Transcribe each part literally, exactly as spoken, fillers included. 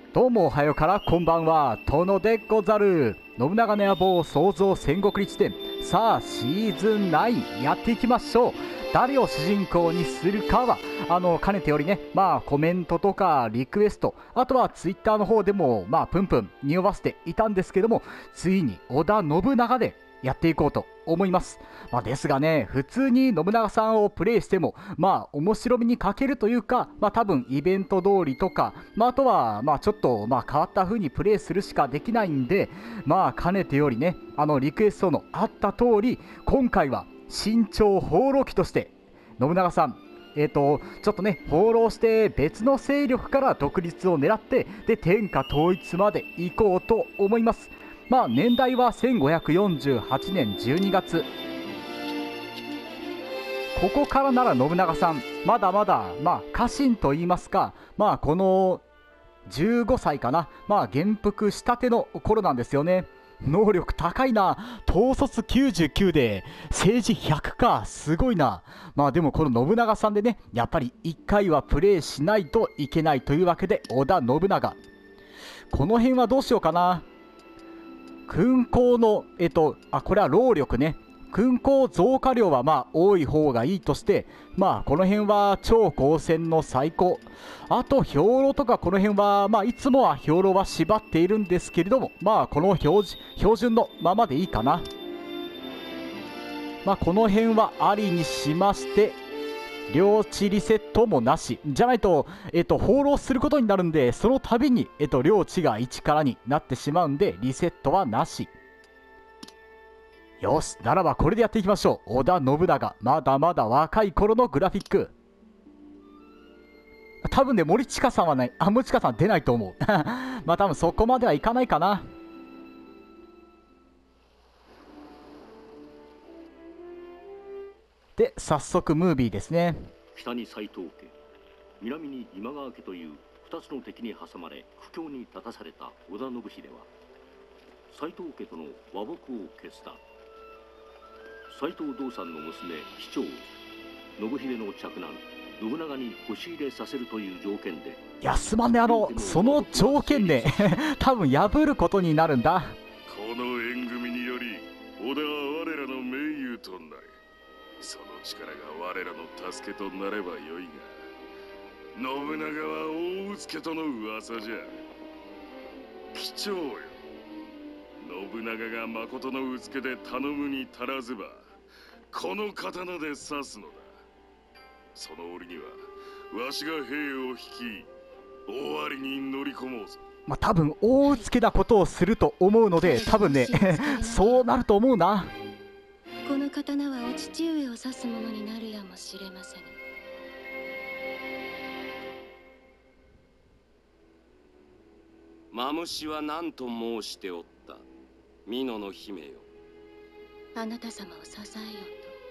どうもおはようからこんばんは、殿でござる。信長の野望創造戦国立伝、さあシーズンナインやっていきましょう。誰を主人公にするかはあのかねてよりね、まあコメントとかリクエスト、あとはツイッターの方でもまあプンプン匂わせていたんですけども、ついに織田信長でやっていこうと思います。まあ、ですがね、普通に信長さんをプレイしてもまあ面白みに欠けるというか、まあ多分イベント通りとか、まあ、あとはまあちょっとまあ変わった風にプレイするしかできないんで、まあかねてよりね、あのリクエストのあった通り、今回は新朝放浪記として信長さん、えーと、ちょっとね放浪して別の勢力から独立を狙って、で天下統一まで行こうと思います。まあ年代はせんごひゃくよんじゅうはちねんじゅうにがつ。ここからなら信長さんまだまだまあ家臣といいますか、まあこのじゅうごさいかな、まあ元服したての頃なんですよね。能力高いな。統率きゅうじゅうきゅうで政治ひゃくか、すごいな。まあでもこの信長さんでね、やっぱりいっかいはプレイしないといけないというわけで、織田信長、この辺はどうしようかな。勲功のえっとあこれは労力ね。勲功増加量はまあ多い方がいいとして、まあこの辺は超高専の最高。あと兵糧とかこの辺はまあいつもは兵糧は縛っているんですけれども、まあこの標準標準のままでいいかな。まあこの辺はありにしまして、領地リセットもなしじゃないと、えっと、放浪することになるんで、その度に、えっと、領地がいちからになってしまうんで、リセットはなし。よし、ならばこれでやっていきましょう。織田信長、まだまだ若い頃のグラフィック。多分ね、森近さんはね、あ、森近さん出ないと思う。まあ多分そこまではいかないかな。で、早速ムービーですね。 北に斎藤家、南に今川家という二つの敵に挟まれ苦境に立たされた織田信秀は、斎藤家との和睦を決断。斎藤道三の娘貴長、信秀の嫡男信長に腰入れさせるという条件で、 いやすまんね、あのその条件で多分破ることになるんだ。 この縁組により織田は我らの盟友となる。その力が我らの助けとなればよいが、信長は大うつけとの噂じゃ。貴長よ、信長が誠のうつけで頼むに足らずば、この刀で刺すのだ。その折にはわしが兵を率き、終わりに乗り込もうぞ。まあ多分大うつけなことをすると思うので、多分ねそうなると思うな。 この刀はお父上を指すものになるやもしれませぬ。 マムシは何と申しておった。美濃の姫よ、 あなた様を支えよ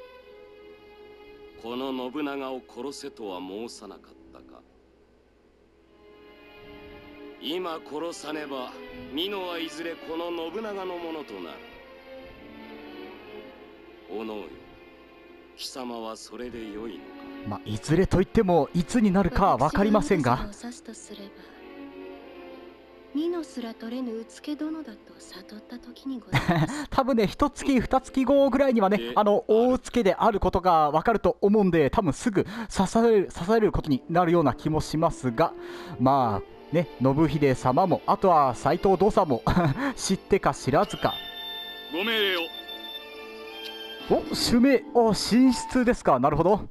うと。この信長を殺せとは申さなかったか。今殺さねば美濃はいずれこの信長のものとなる。おのおよ、貴様はそれでよいのか。 まあいずれといってもいつになるかは分かりませんが、 美濃すら取れぬうつけ殿だと悟った時にございます。 多分ね一月二月後ぐらいにはね、あの大うつけであることが分かると思うんで、多分すぐ刺される刺されることになるような気もしますが、まあね、信秀様もあとは斎藤道三も知ってか知らずか。 ご命令を。 お、襲名、お、寝室ですか。なるほど。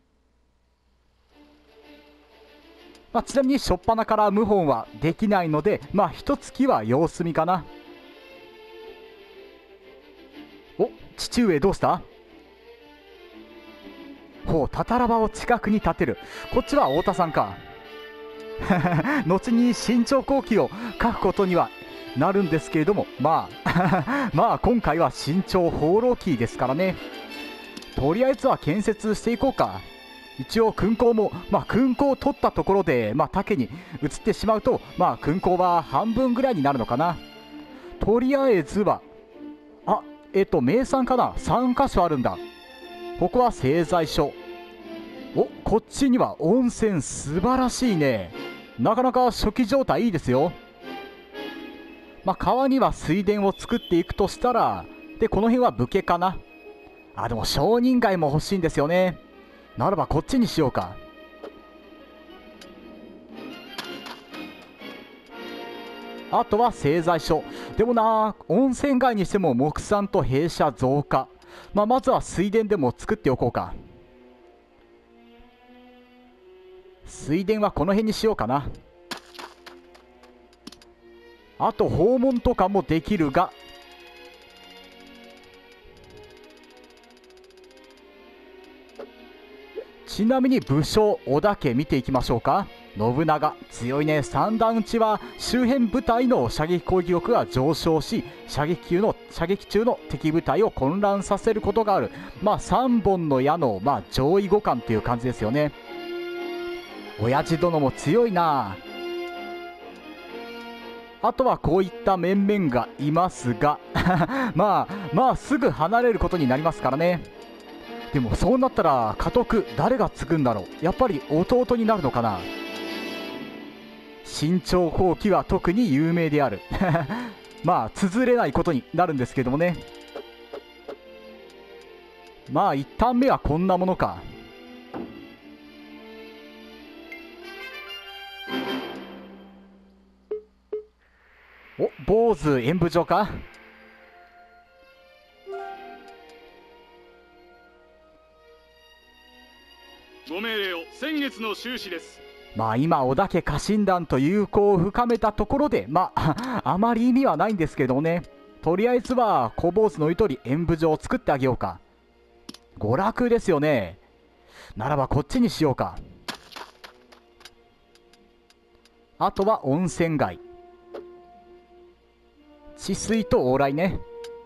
まあ、ちなみに初っ端から謀反はできないので、まあ一月は様子見かな。お、父上どうした。ほう、たたら場を近くに立てる。こっちは太田さんか。後に新朝後期を書くことにはなるんですけれども、まあまあ今回は新朝放浪記ですからね。とりあえずは建設していこうか。一応勲功もまあ勲功を取ったところでまあ竹に移ってしまうと、まあ勲功は半分ぐらいになるのかな。とりあえずはあえっと名産かな。さんかしょあるんだ。ここは製材所。お、こっちには温泉、素晴らしいね。 なかなか初期状態いいですよ。まあ、川には水田を作っていくとしたら、でこの辺は武家かな。あ、でも商人街も欲しいんですよね。ならばこっちにしようか。あとは製材所。でもな、温泉街にしても木産と弊社増加。まあ、まずは水田でも作っておこうか。水田はこの辺にしようかな。あと訪問とかもできるが、ちなみに武将織田家見ていきましょうか。信長強いね。三段打ちは周辺部隊の射撃攻撃力が上昇し、射撃中の射撃中の敵部隊を混乱させることがある。まあさんぼんの矢の、まあ、上位互換っていう感じですよね。親父殿も強いな。あとはこういった面々がいますがまあまあすぐ離れることになりますからね。でもそうなったら家督誰が継ぐんだろう。やっぱり弟になるのかな。新朝後期は特に有名であるまあ綴れないことになるんですけどもね。まあ一旦目はこんなものか。お、坊主演武場か。 ご命令を。先月の収支です。 まあ今織田家家臣団と友好を深めたところで、まああまり意味はないんですけどもね。とりあえずは小坊主の言う通り演武場を作ってあげようか。娯楽ですよね。ならばこっちにしようか。あとは温泉街、治水と往来ね。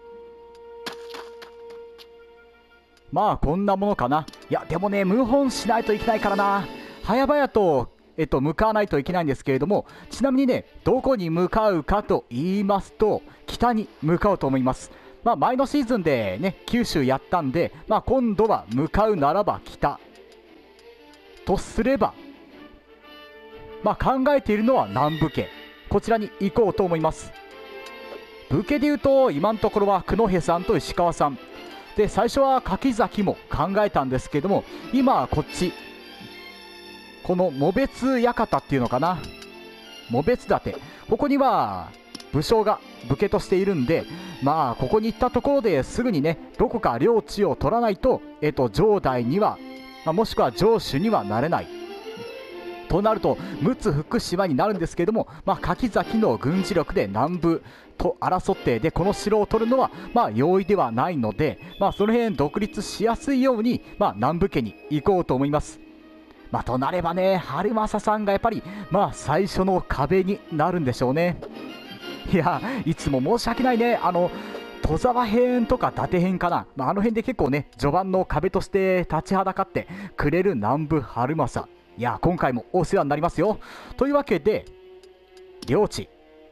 まあこんなものかな。いやでもね、謀反しないといけないからな。早々とえっと向かわないといけないんですけれども、ちなみにね、どこに向かうかと言いますと、北に向かうと思います。まあ前のシーズンでね九州やったんで、まあ今度は向かうならば北とすれば、まあ考えているのは南部家、こちらに行こうと思います。武家でいうと今のところは九戸さんと石川さんで、最初は柿崎も考えたんですけども、今はこっち、この茂別館っていうのかな、茂別館、ここには武将が武家としているんで、まあここに行ったところですぐにね、どこか領地を取らないと、えっと城代には、まあ、もしくは城主にはなれないとなると陸奥福島になるんですけども、まあ柿崎の軍事力で南部と争って、でこの城を取るのはまあ容易ではないので、まあその辺独立しやすいように、まあ南部家に行こうと思います。まあとなればね、春政さんがやっぱりまあ最初の壁になるんでしょうね。いやいつも申し訳ないね。あの戸沢編とか伊達編かな、まあ、あの辺で結構ね序盤の壁として立ちはだかってくれる南部春政、いや今回もお世話になりますよ。というわけで領地、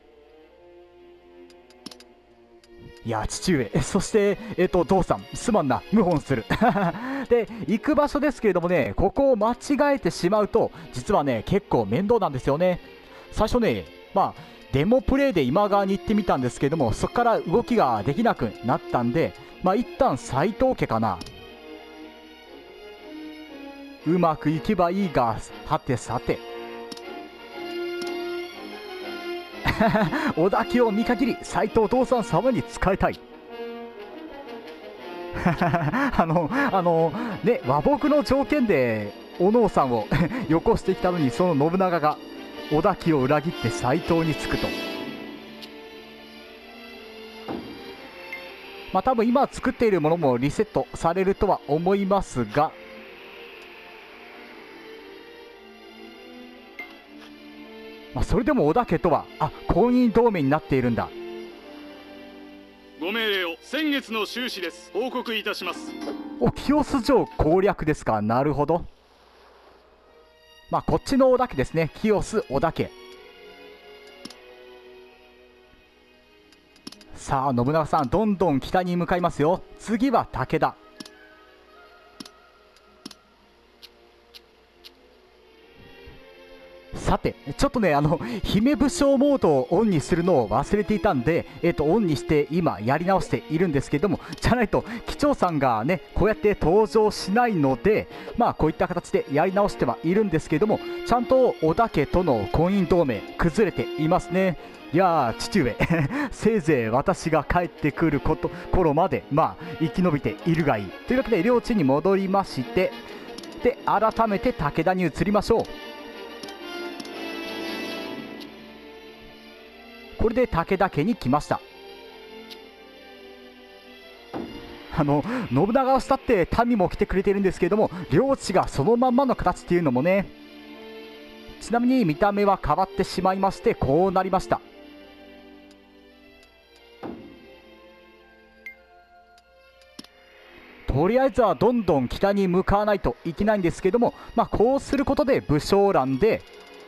いや父上、そしてえっと父さん、すまんな謀反するで行く場所ですけれどもね、ここを間違えてしまうと実はね結構面倒なんですよね。最初ね、まあデモプレイで今川に行ってみたんですけれども、そこから動きができなくなったんで、まあ一旦斎藤家かな。うまくいけばいいが、はてさて織田家を見限り斎藤道三様に仕えたいあのあのね、和睦の条件でお能さんをよこしてきたのに、その信長が織田家を裏切って斎藤につくと。まあ多分今作っているものもリセットされるとは思いますが、まあそれでも織田家とはあ婚姻同盟になっているんだ。 ご命令を。先月の収支です。報告いたします。 お、清洲城攻略ですか。なるほど。まあこっちの織田家ですね、清洲織田家。さあ信長さんどんどん北に向かいますよ。次は武田。さてちょっとね、あの姫武将モードをオンにするのを忘れていたんで、えー、とオンにして今やり直しているんですけども、じゃないと機長さんがねこうやって登場しないので、まあこういった形でやり直してはいるんですけども、ちゃんと織田家との婚姻同盟崩れていますね。いやー父上せいぜい私が帰ってくること頃までまあ生き延びているがいいというわけで、領地に戻りまして、で改めて武田に移りましょう。これで武田家に来ました。あの信長を慕って民も来てくれているんですけれども、領地がそのまんまの形っていうのもね。ちなみに見た目は変わってしまいまして、こうなりました。とりあえずはどんどん北に向かわないといけないんですけども、まあ、こうすることで武将欄で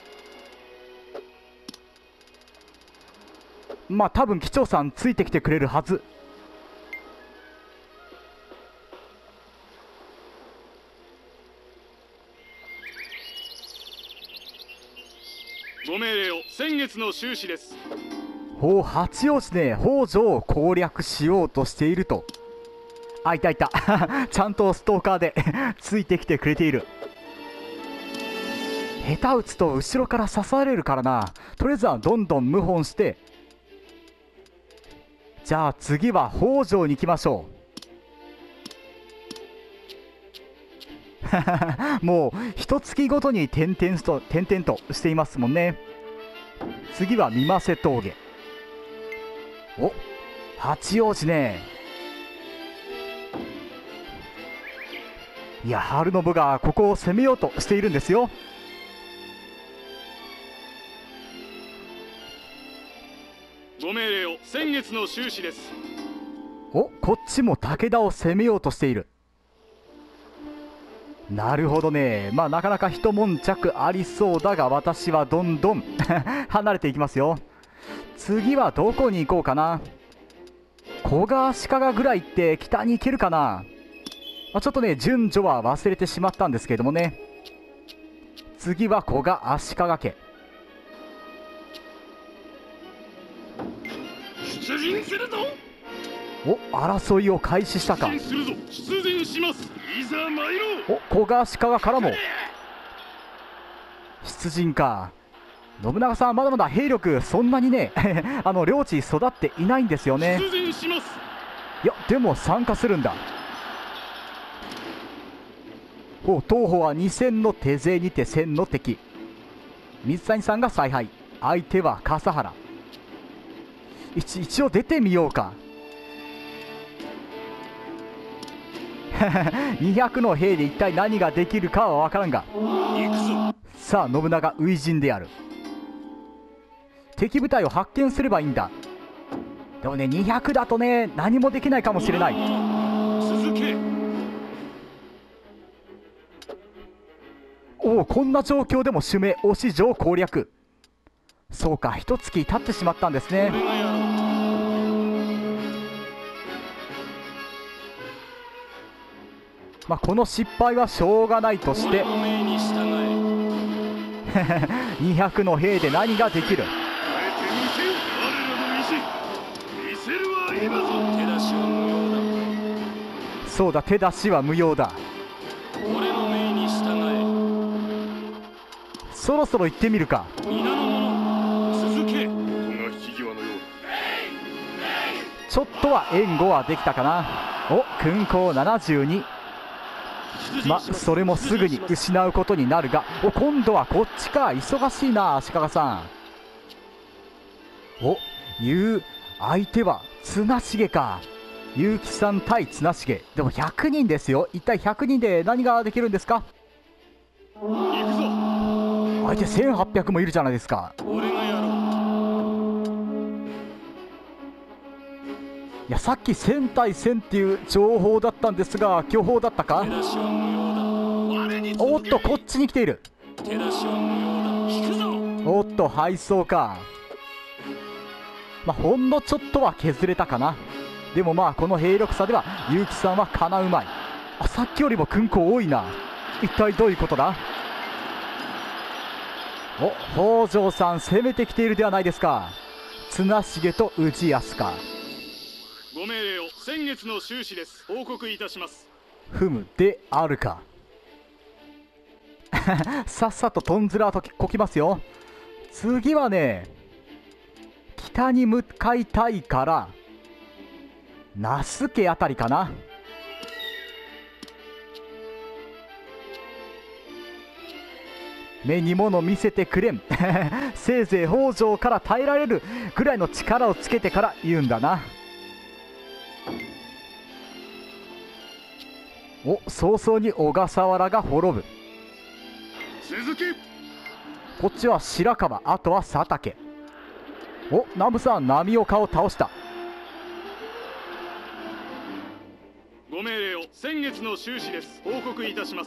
まあ多分機長さんついてきてくれるはず。 ご命令を。先月の収支です。 おお、八王子で北条を攻略しようとしていると。あ、いたいたちゃんとストーカーでついてきてくれている。下手打つと後ろから刺されるからな。とりあえずはどんどん謀反して、じゃあ次は北条に行きましょうもう一月ごとに点々と点々としていますもんね。次は三瀬峠。お、八王子ね。いや、晴信がここを攻めようとしているんですよ。 ご命令を。先月の収支です。 お、こっちも武田を攻めようとしている。なるほどね。まあなかなか一悶着ありそうだが、私はどんどん離れていきますよ。次はどこに行こうかな。古賀足利ぐらいって北に行けるかな。まあ、ちょっとね順序は忘れてしまったんですけれどもね。次は古賀足利家。 出陣するぞ。 お、争いを開始したか。 出陣するぞ。出陣します。 いざ参ろう。 お、古賀足利からも出陣か。信長さんまだまだ兵力そんなにねあの領地育っていないんですよね。 出陣します。 いやでも参加するんだ。お、東方はにせんの手勢にてせんの敵。水谷さんが采配、相手は笠原。一, 一応出てみようかにひゃくの兵で一体何ができるかは分からんが、 行くぞ。 さあ信長初陣である。敵部隊を発見すればいいんだ。でもねにひゃくだとね何もできないかもしれない。 続け。 おお、こんな状況でも主命押し城攻略。そうか、一月経ってしまったんですね。まあこの失敗はしょうがないとしてにひゃくの兵で何ができる。そうだ、手出しは無用だ。 俺の命に従え。 そろそろ行ってみるか。 皆の者続け。 こが引き際のようちょっとは援護はできたかな。お、勲功ななじゅうに。ま、それもすぐに失うことになるが、お、今度はこっちか。忙しいな足利さん。お、言う相手は綱重か。結城さん対綱重。でもひゃくにんですよ。一体ひゃくにんで何ができるんですか。 行くぞ。 相手せんはっぴゃくもいるじゃないですか。 俺がやろう。 いや、さっきせん対せんっていう情報だったんですが、巨峰だったか。 手出しは無用だ。 おっと、こっちに来ている。 手出しは無用だ。引くぞ。 おっと、敗走か。まあ、ほんのちょっとは削れたかな。でもまあこの兵力差では結城さんはかなうまい。あ、さっきよりも勲功多いな。一体どういうことだ。 お、北条さん攻めてきているではないですか。綱重と氏康か。 ご命令を。先月の収支です。報告いたします。 ふむであるか。さっさとトンズラとこきますよ。次はね、北に向かいたいから那須家あたりかな。目に物見せてくれん。せいぜい北条から耐えられるぐらいの力をつけてから言うんだな。お、早々に小笠原が滅ぶ。 続き。 こっちは白河、あとは佐竹。お、南部さん波岡を倒した。 ご命令を。先月の収支です。報告いたします。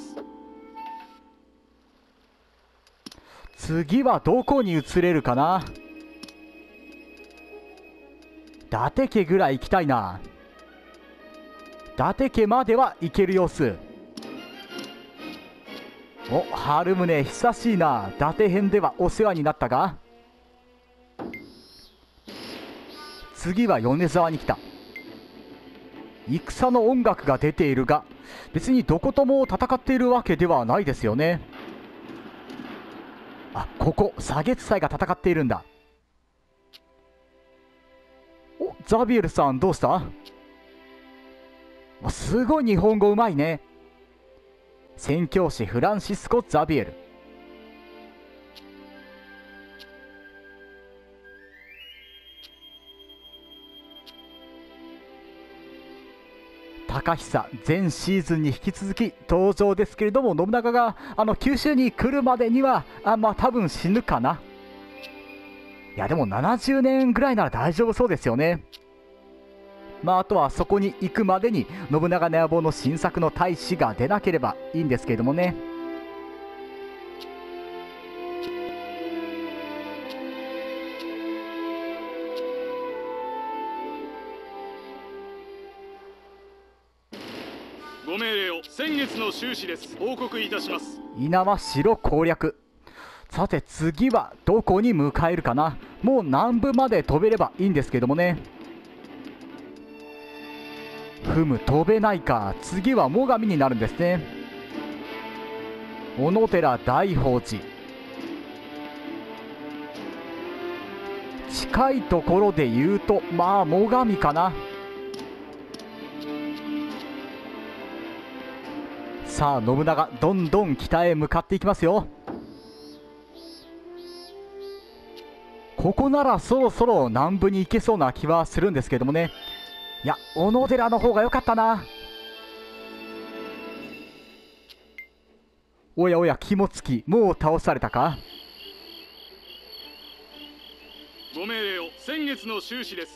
次はどこに移れるかな。伊達家ぐらい行きたいな。伊達家までは行ける様子。お、春宗久しいな。伊達編ではお世話になったが、次は米沢に来た。戦の音楽が出ているが、別にどことも戦っているわけではないですよね。あ、ここ砂月祭が戦っているんだ。お、ザビエルさんどうした？すごい日本語うまいね。宣教師フランシスコ・ザビエル。高久前シーズンに引き続き登場ですけれども、信長があの九州に来るまでにはあまあ多分死ぬかな。いやでもななじゅうねんぐらいなら大丈夫そうですよね。まああとはそこに行くまでに信長の野望の新作の大使が出なければいいんですけれどもね。 ご命令を。先月の収支です。報告いたします。 猪苗代攻略。さて次はどこに向かえるかな。もう南部まで飛べればいいんですけどもね。ふむ、飛べないか。次は最上になるんですね。小野寺大宝寺。近いところで言うとまあ最上かな。さあ信長どんどん北へ向かっていきますよ。ここならそろそろ南部に行けそうな気はするんですけどもね。いや小野寺の方が良かったな。おやおや、肝付きもう倒されたか。 ご命令を。先月の収支です。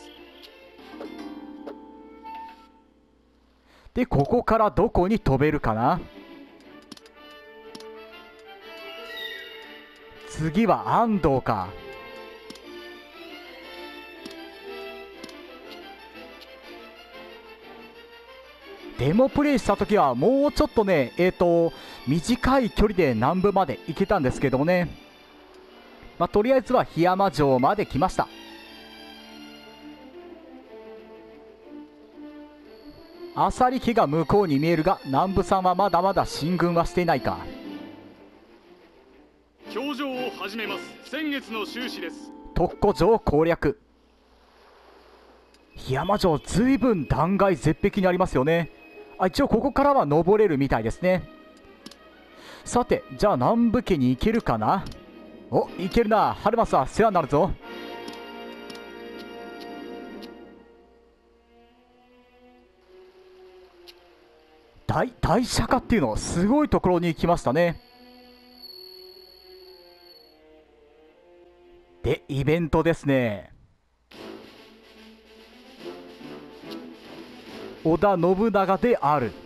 でここからどこに飛べるかな。次は安藤か。デモプレイした時はもうちょっとねえっと短い距離で南部まで行けたんですけどもね。まあとりあえずは檜山城まで来ました。浅利家が向こうに見えるが、南部さんはまだまだ進軍はしていないか。 表情を始めます。先月の収支です。 特古城攻略。檜山城ずいぶん断崖絶壁にありますよね。あ、一応ここからは登れるみたいですね。さてじゃあ南部家に行けるかな。お、行けるな。春松は世話になるぞ。大大釈迦っていうのすごいところに来ましたね。でイベントですね。織田信長である。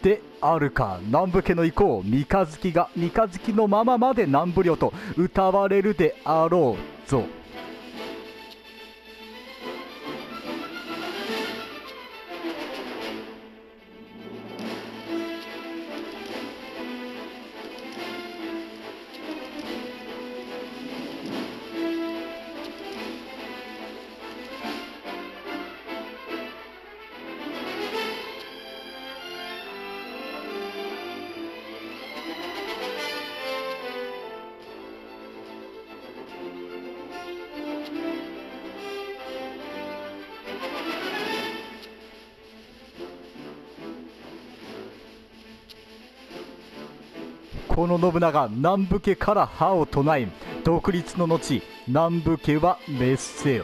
であるか。南部家の意向、三日月が三日月のまままで南部領と歌われるであろうぞ。この信長、南部家から歯を唱え、独立の後、南部家は滅せよ。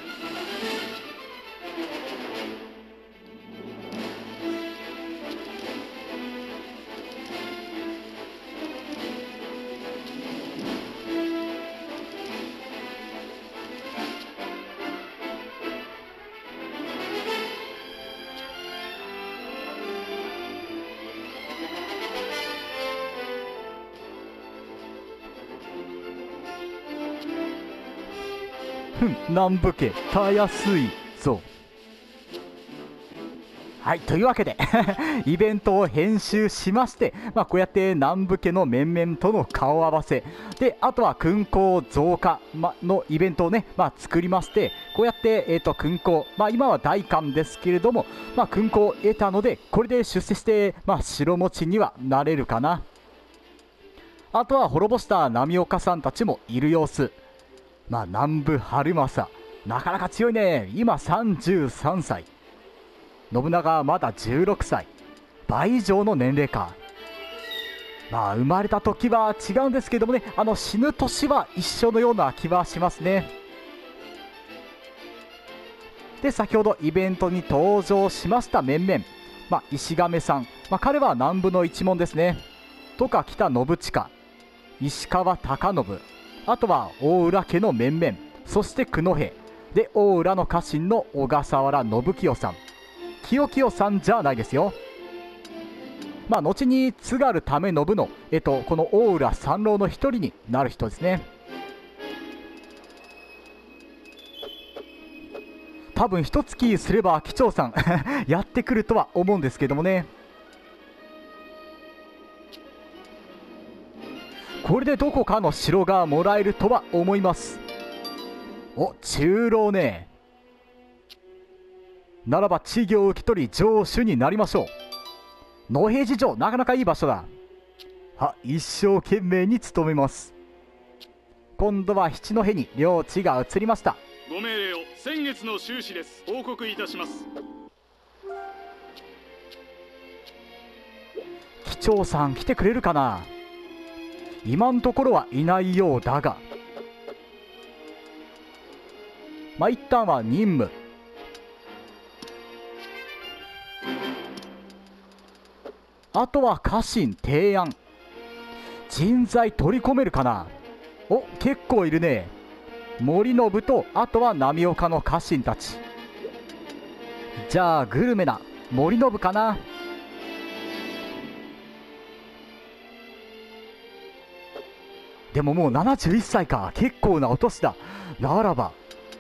ふん、南部家たやすいぞ。はい、というわけでイベントを編集しまして、まあ、こうやって南部家の面々との顔合わせで、あとは勲功増加、ま、のイベントをね、まあ、作りまして、こうやって、えーと、勲功、まあ、今は大官ですけれども、まあ、勲功を得たので、これで出世して、まあ、城持ちにはなれるかな。あとは滅ぼした波岡さんたちもいる様子。まあ、南部春政、なかなか強いね。今さんじゅうさんさい。信長はまだじゅうろくさい。倍以上の年齢か。まあ、生まれた時は違うんですけどもね、あの死ぬ年は一緒のような気はしますね。で、先ほどイベントに登場しました面々、まあ、石亀さん、まあ、彼は南部の一門ですね。とか北信親、石川貴信、あとは大浦家の面々、そして九戸で大浦の家臣の小笠原信清さん、清清さんじゃないですよ。まあ後に津軽為信の、えっと、この大浦三郎の一人になる人ですね。多分一月すれば機長さんやってくるとは思うんですけどもね。これでどこかの城がもらえるとは思います。お、中老ね。ならば地業を受け取り城主になりましょう。野平寺城、なかなかいい場所だ。は、一生懸命に努めます。今度は七戸に領地が移りました。 ご命令を。先月の収支です。報告いたします。 機長さん来てくれるかな。今のところはいないようだが、まあ一旦は任務。あとは家臣提案。人材取り込めるかな。お、結構いるね。森信と、あとは波岡の家臣たち。じゃあグルメな森信かな。でももうななじゅういっさいか。結構なお年だ。ならば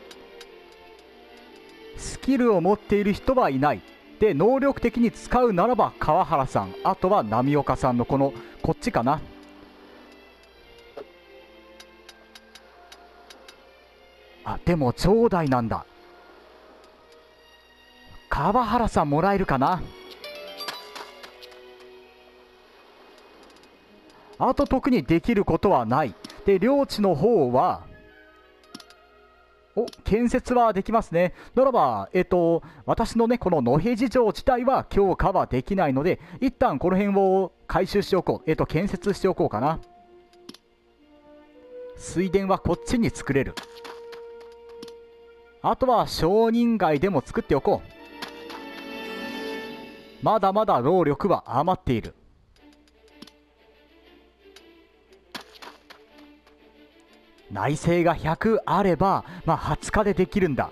スキルを持っている人はいない。で、能力的に使うならば川原さん、あとは波岡さんのこのこっちかな。あ、でも頂戴なんだ。川原さんもらえるかな。あと特にできることはない。で、領地の方はお、建設はできますね。ならば、えっと、私のね、この野平寺城自体は強化はできないので、一旦この辺を回収しておこう。えっと、建設しておこうかな。水田はこっちに作れる。あとは商人街でも作っておこう。まだまだ労力は余っている。内政がひゃくあれば、まあ、はつかでできるんだ。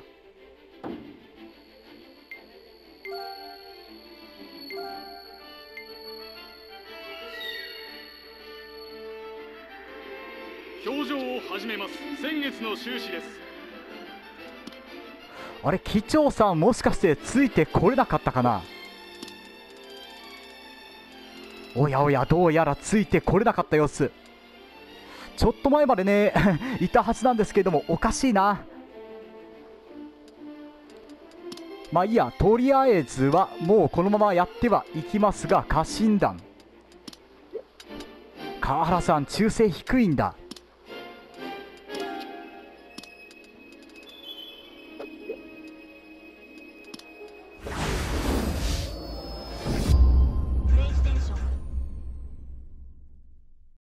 表情を始めます。先月の収支です。 あれ、機長さんもしかしてついてこれなかったかな。おやおや、どうやらついてこれなかった様子。ちょっと前までねいたはずなんですけれども、おかしいな。まあいいや、とりあえずはもうこのままやってはいきますが、家臣団、川原さん忠誠低いんだ。